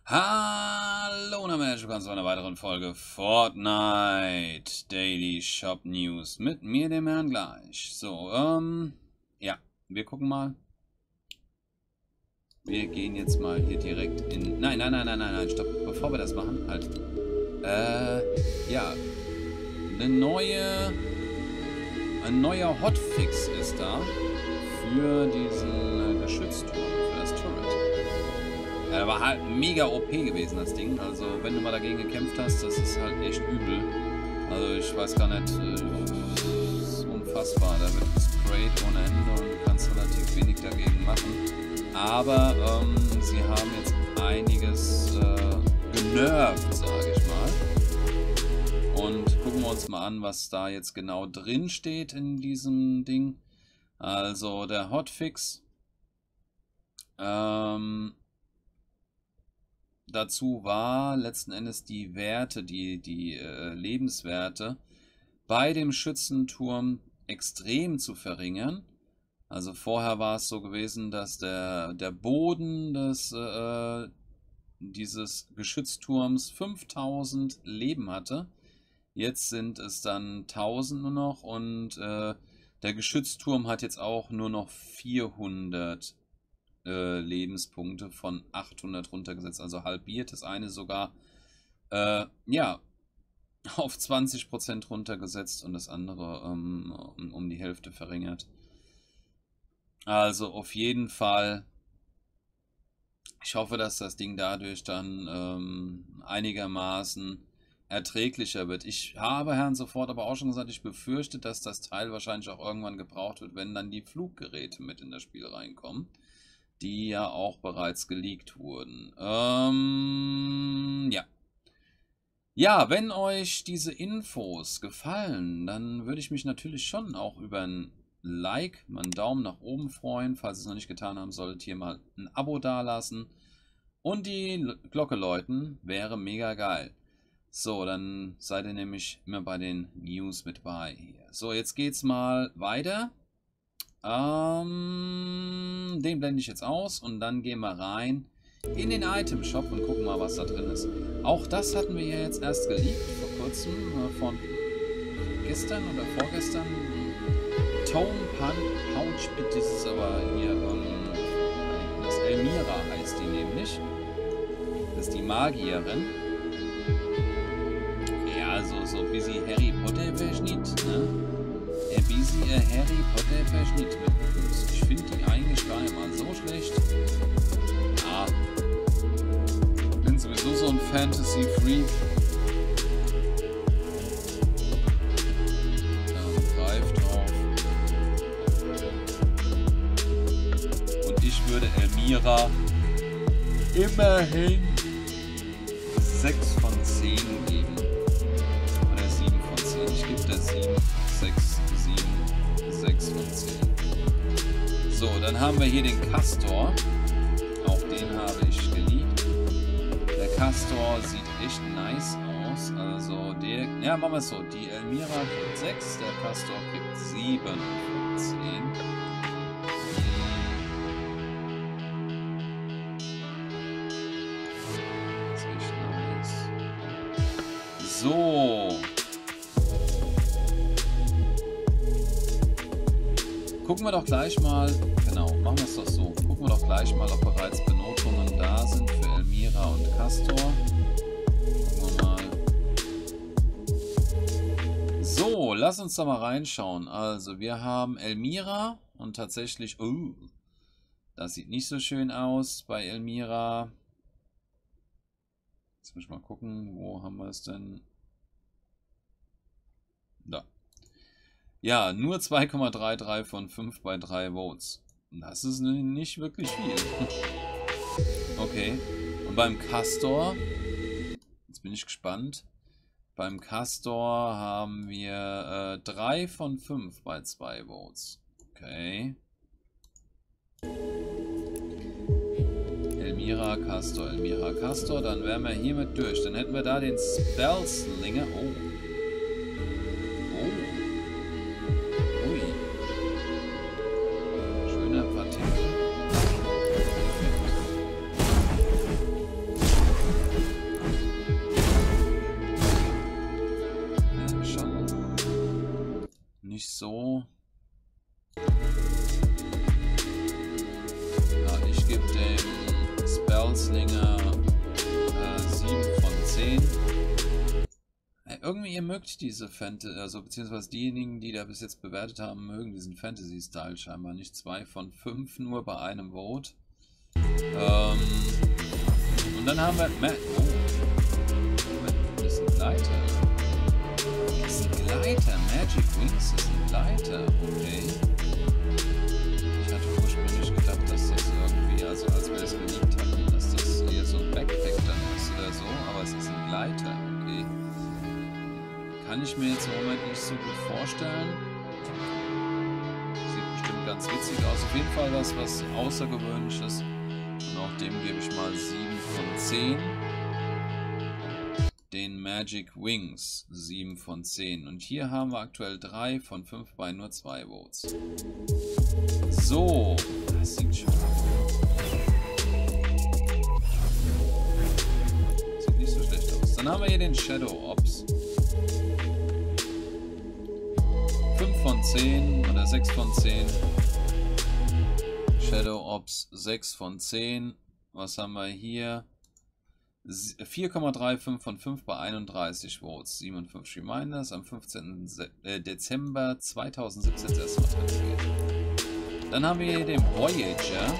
Hallo und herzlich willkommen zu einer weiteren Folge Fortnite Daily Shop News mit mir, dem Herrn gleich. So, ja, wir gucken mal. Wir gehen jetzt mal hier direkt in... Nein, stopp, bevor wir das machen, halt. Ja, ein neuer Hotfix ist da für diesen Geschützturm, für das Turret. Er war halt mega OP gewesen, das Ding. Also, wenn du mal dagegen gekämpft hast, das ist halt echt übel. Also, ich weiß gar nicht, das ist unfassbar. Da wird gesprayt ohne Ende und du kannst relativ wenig dagegen machen. Aber, sie haben jetzt einiges genervt, sage ich mal. Und gucken wir uns mal an, was da jetzt genau drin steht in diesem Ding. Also, der Hotfix. Dazu war letzten Endes die Werte, die Lebenswerte bei dem Schützenturm extrem zu verringern. Also vorher war es so gewesen, dass der Boden dieses Geschützturms 5000 Leben hatte. Jetzt sind es dann 1000 nur noch und der Geschützturm hat jetzt auch nur noch 400 Lebenspunkte von 800 runtergesetzt, also halbiert. Das eine sogar ja, auf 20% runtergesetzt und das andere um die Hälfte verringert. Also auf jeden Fall, ich hoffe, dass das Ding dadurch dann einigermaßen erträglicher wird. Ich habe Herrn sofort aber auch schon gesagt, ich befürchte, dass das Teil wahrscheinlich auch irgendwann gebraucht wird, wenn dann die Fluggeräte mit in das Spiel reinkommen, die ja auch bereits geleakt wurden. Ja. Ja, wenn euch diese Infos gefallen, dann würde ich mich natürlich schon auch über ein Like, mal einen Daumen nach oben freuen. Falls ihr es noch nicht getan haben solltet, hier mal ein Abo dalassen. Und die Glocke läuten, wäre mega geil. So, dann seid ihr nämlich immer bei den News mit bei. So, jetzt geht's mal weiter. Den blende ich jetzt aus und dann gehen wir rein in den Item Shop und gucken mal, was da drin ist. Auch das hatten wir ja jetzt erst geleakt, vor kurzem, von gestern oder vorgestern. Tome Pouch, das ist aber hier, das Elmira heißt die nämlich. Das ist die Magierin. Ja, so ein bisschen Harry Potter Verschnitt, ne? Ein bisschen Harry Potter Verschnitt. Ich finde die eigentlich gar nicht mal so schlecht. Ah. Bin sowieso so ein Fantasy-Freak. Greif drauf. Und ich würde Elmira immerhin 6 von 10 geben. Oder 7 von 10. Ich gebe da 7, 6 von 10. So, dann haben wir hier den Castor. Auch den habe ich geleakt. Der Castor sieht echt nice aus. Also der, ja, machen wir es so. Die Elmira kriegt 6, der Castor kriegt 7 von 10. Das ist echt nice. So. Gucken wir doch gleich mal, genau, machen wir es doch so. Gucken wir doch gleich mal, ob bereits Benotungen da sind für Elmira und Castor. Gucken wir mal. So, lass uns da mal reinschauen. Also, wir haben Elmira und tatsächlich, das sieht nicht so schön aus bei Elmira. Jetzt muss ich mal gucken, wo haben wir es denn? Da. Ja, nur 2,33 von 5 bei 3 Votes. Das ist nicht wirklich viel. Okay. Und beim Castor, jetzt bin ich gespannt. Beim Castor haben wir 3 von 5 bei 2 Votes. Okay. Elmira, Castor. Dann wären wir hiermit durch. Dann hätten wir da den Spellslinger. Oh. Gunslinger 7 von 10. Irgendwie, ihr mögt diese Fantasy, also beziehungsweise diejenigen, die da bis jetzt bewertet haben, mögen diesen Fantasy-Style scheinbar nicht. 2 von 5 nur bei einem Vote. Und dann haben wir... Das ist ein Gleiter. Das ist ein Gleiter. Magic Wings ist ein Gleiter. Okay. Ich hatte ursprünglich gedacht, dass das irgendwie, also als wir es geliebt hatten, dass das eher so ein Backpack dann ist oder so, aber es ist ein Gleiter. Okay. Kann ich mir jetzt im Moment nicht so gut vorstellen. Sieht bestimmt ganz witzig aus. Auf jeden Fall was Außergewöhnliches. Und auch dem gebe ich mal 7 von 10. Den Magic Wings 7 von 10. Und hier haben wir aktuell 3 von 5 bei nur 2 Votes. So, das sieht schon aus. Sieht nicht so schlecht aus. Dann haben wir hier den Shadow Ops. 5 von 10 oder 6 von 10. Shadow Ops 6 von 10. Was haben wir hier? 4,35 von 5 bei 31 Votes. 57 Reminders am 15. Dezember 2017 das erste Mal drin gewesen. Dann haben wir hier den Voyager.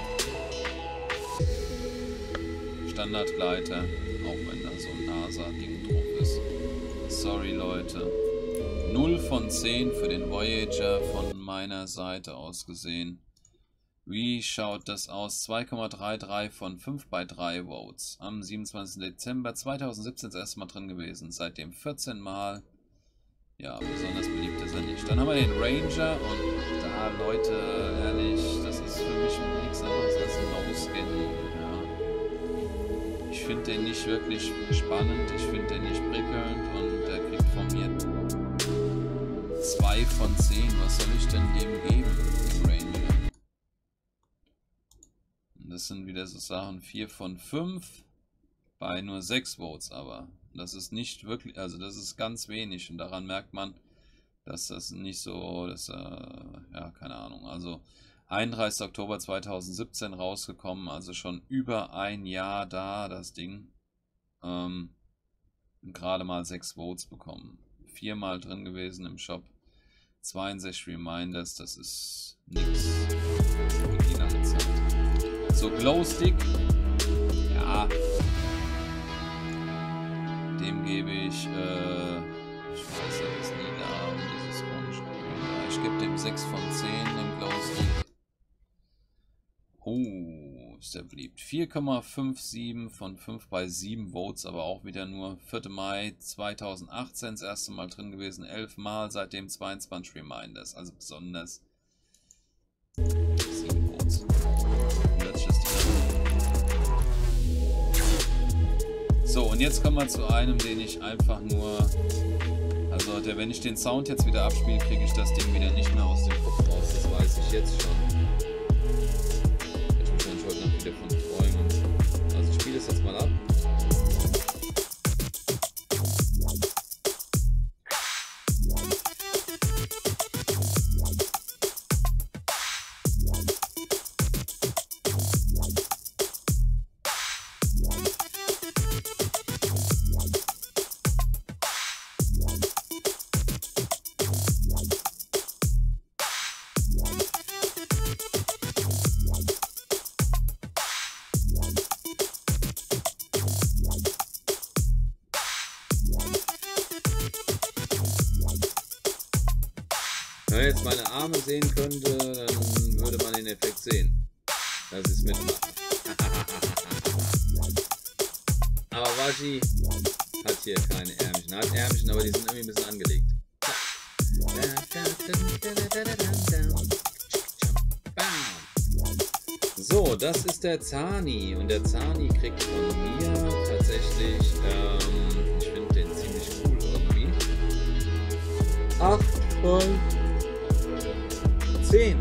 Standardgleiter. Auch wenn da so ein NASA-Ding drauf ist. Sorry, Leute. 0 von 10 für den Voyager von meiner Seite aus gesehen. Wie schaut das aus? 2,33 von 5 bei 3 Votes. Am 27. Dezember 2017 das erste Mal drin gewesen. Seitdem 14 Mal. Ja, besonders beliebt ist er nicht. Dann haben wir den Ranger und da, Leute, ehrlich, das ist für mich nichts anderes als ein No-Skin. Ja. Ich finde den nicht wirklich spannend, ich finde den nicht prickelnd und der kriegt von mir 2 von 10. Was soll ich denn dem geben, dem Ranger? Das sind wieder so Sachen 4 von 5 bei nur 6 Votes, aber das ist nicht wirklich, also das ist ganz wenig und daran merkt man, dass das nicht so, dass, ja, keine Ahnung, also 31. Oktober 2017 rausgekommen, also schon über ein Jahr da, das Ding, gerade mal 6 Votes bekommen, 4 Mal drin gewesen im Shop, 62 Reminders, das ist nix für die lange Zeit. So, Glowstick, ja, dem gebe ich, ich weiß, das ist lila und dieses komische, ich gebe dem 6 von 10, dem Glowstick. Oh, ist der beliebt. 4,57 von 5 bei 7 Votes, aber auch wieder nur 4. Mai 2018 das erste Mal drin gewesen, 11 Mal, seitdem 22 Reminders, also besonders 7 Votes. So, und jetzt kommen wir zu einem, den ich einfach nur, also wenn ich den Sound jetzt wieder abspiele, kriege ich das Ding wieder nicht mehr aus dem Kopf raus, das weiß ich jetzt schon. Ich muss heute noch wieder von träumen. Also ich spiele es jetzt mal ab. Wenn man jetzt meine Arme sehen könnte, dann würde man den Effekt sehen, dass ich es mitmache. Aber Washi hat hier keine Ärmchen. Hat Ärmchen, aber die sind irgendwie ein bisschen angelegt. So, das ist der Zani. Und der Zani kriegt von mir tatsächlich, ich finde den ziemlich cool irgendwie, 8 von 10.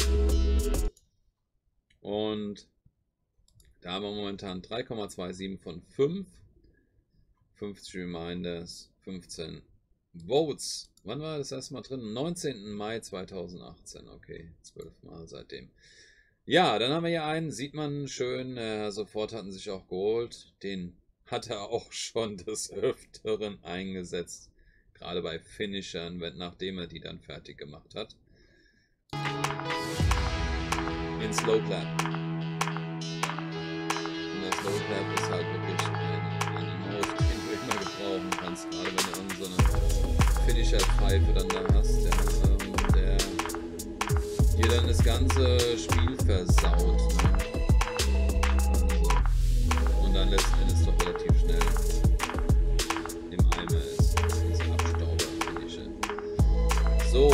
Und da haben wir momentan 3,27 von 5. 50 Reminders, 15 Votes. Wann war das erste Mal drin? 19. Mai 2018. Okay, 12 Mal seitdem. Ja, dann haben wir hier einen, sieht man schön, sofort hatten sich auch geholt. Den hat er auch schon des Öfteren eingesetzt. Gerade bei Finishern, nachdem er die dann fertig gemacht hat. In Slow Clap. Und der Slow Clap ist halt wirklich ein Emote, den du immer gebrauchen kannst. Gerade wenn du irgend so eine Finisher-Pfeife dann da hast, der dir dann das ganze Spiel versaut. Ne? Also, und dann letzten Endes doch relativ schnell im Eimer ist. Diese Abstauber-Finisher. So,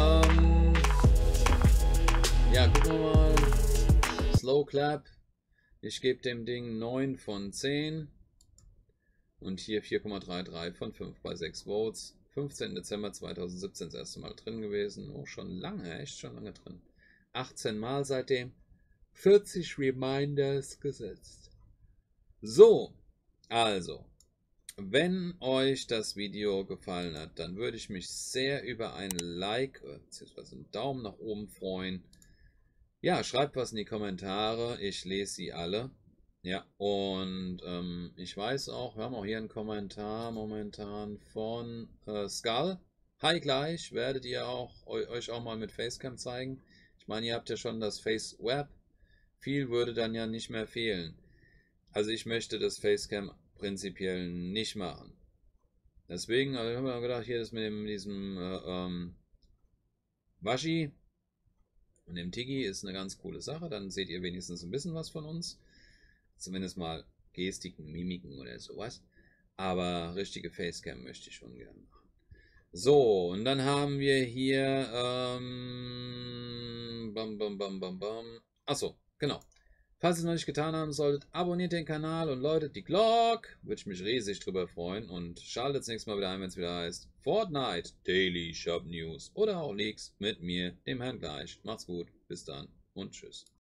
ja, gucken wir mal. Slow Clap. Ich gebe dem Ding 9 von 10. Und hier 4,33 von 5 bei 6 Votes. 15. Dezember 2017 das erste Mal drin gewesen. Oh, schon lange, echt schon lange drin. 18 Mal seitdem. 40 Reminders gesetzt. So, also, wenn euch das Video gefallen hat, dann würde ich mich sehr über ein Like bzw. einen Daumen nach oben freuen. Ja, schreibt was in die Kommentare, ich lese sie alle. Ja, und ich weiß auch, wir haben auch hier einen Kommentar momentan von Skull. Hi gleich, werdet ihr auch euch auch mal mit Facecam zeigen? Ich meine, ihr habt ja schon das Face Web. Viel würde dann ja nicht mehr fehlen. Also ich möchte das Facecam prinzipiell nicht machen. Deswegen habe ich mir gedacht, hier das mit diesem Washi und dem Tigi ist eine ganz coole Sache. Dann seht ihr wenigstens ein bisschen was von uns. Zumindest mal Gestiken, Mimiken oder sowas. Aber richtige Facecam möchte ich schon gerne machen. So, und dann haben wir hier Achso, genau. Falls ihr es noch nicht getan haben solltet, abonniert den Kanal und läutet die Glocke. Würde ich mich riesig drüber freuen. Und schaltet das nächste Mal wieder ein, wenn es wieder heißt Fortnite Daily Shop News oder auch Leaks mit mir, dem Herrn Gleich. Macht's gut, bis dann und tschüss.